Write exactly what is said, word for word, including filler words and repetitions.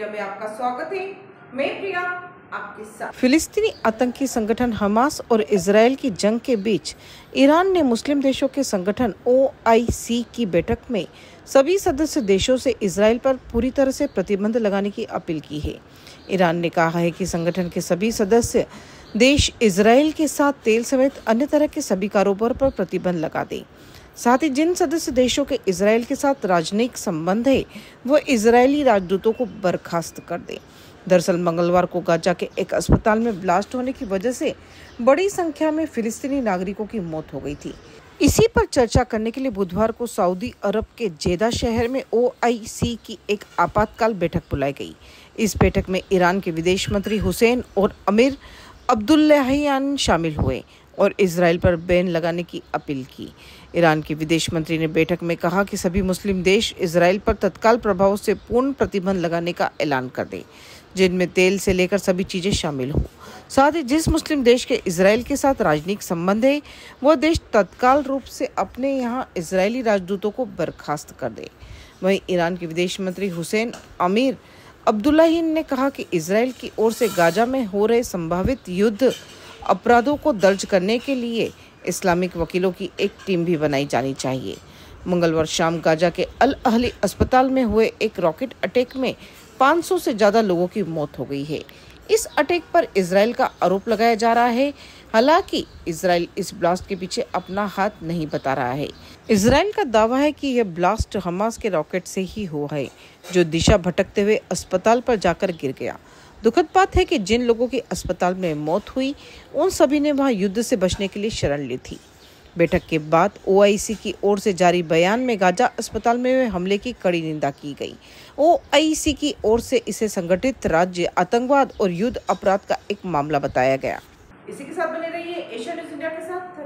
Media में आपका स्वागत है। मैं प्रिया आपके साथ। फिलिस्तीनी आतंकी संगठन हमास और इजरायल की जंग के बीच ईरान ने मुस्लिम देशों के संगठन ओ आई सी की बैठक में सभी सदस्य देशों से इजरायल पर पूरी तरह से प्रतिबंध लगाने की अपील की है। ईरान ने कहा है कि संगठन के सभी सदस्य देश इजरायल के साथ तेल समेत अन्य तरह के सभी कारोबार पर प्रतिबंध लगा दें। साथ ही जिन सदस्य देशों के इजरायल के साथ राजनयिक संबंध है वो इजरायली राजदूतों को बर्खास्त कर दें। दरअसल मंगलवार को गाजा के एक अस्पताल में ब्लास्ट होने की वजह से बड़ी संख्या में फिलिस्तीनी नागरिकों की मौत हो गई थी। इसी पर चर्चा करने के लिए बुधवार को सऊदी अरब के जेदा शहर में ओ आई सी की एक आपातकाल बैठक बुलाई गई। इस बैठक में ईरान के विदेश मंत्री हुसैन और अमीर अब्दुल्लाहियान शामिल हुए और इजरायल पर बैन लगाने की अपील की। ईरान के विदेश मंत्री ने बैठक में कहा कि सभी मुस्लिम देश इजरायल पर तत्काल प्रभाव से पूर्ण प्रतिबंध लगाने का ऐलान कर दें, जिनमें तेल से लेकर सभी चीजें शामिल हों। साथ ही जिस मुस्लिम देश के इजरायल के साथ राजनीतिक संबंध है वह देश तत्काल रूप से अपने यहाँ इजरायली राजदूतों को बर्खास्त कर दे। वहीं ईरान के विदेश मंत्री हुसैन अमीर अब्दुल्लाहियान ने कहा कि इजरायल की ओर से गाजा में हो रहे संभावित युद्ध अपराधों को दर्ज करने के लिए इस्लामिक वकीलों की एक टीम भी बनाई जानी चाहिए। मंगलवार शाम गाजा के अल अहली अस्पताल में हुए एक रॉकेट अटैक में पाँच सौ से ज्यादा लोगों की मौत हो गई है। इस अटैक पर इजरायल का आरोप लगाया जा रहा है। हालांकि इजरायल इस ब्लास्ट के पीछे अपना हाथ नहीं बता रहा है। इजरायल का दावा है कि यह ब्लास्ट हमास के रॉकेट से ही हुआ है, जो दिशा भटकते हुए अस्पताल पर जाकर गिर गया। दुखद बात है कि जिन लोगों की अस्पताल में मौत हुई उन सभी ने वहां युद्ध से बचने के लिए शरण ली थी। बैठक के बाद ओ आई सी की ओर से जारी बयान में गाजा अस्पताल में हुए हमले की कड़ी निंदा की गई। ओ आई सी की ओर से इसे संगठित राज्य आतंकवाद और युद्ध अपराध का एक मामला बताया गया। इसी के साथ बने रहिए एशिया न्यूज़ इंडिया के साथ।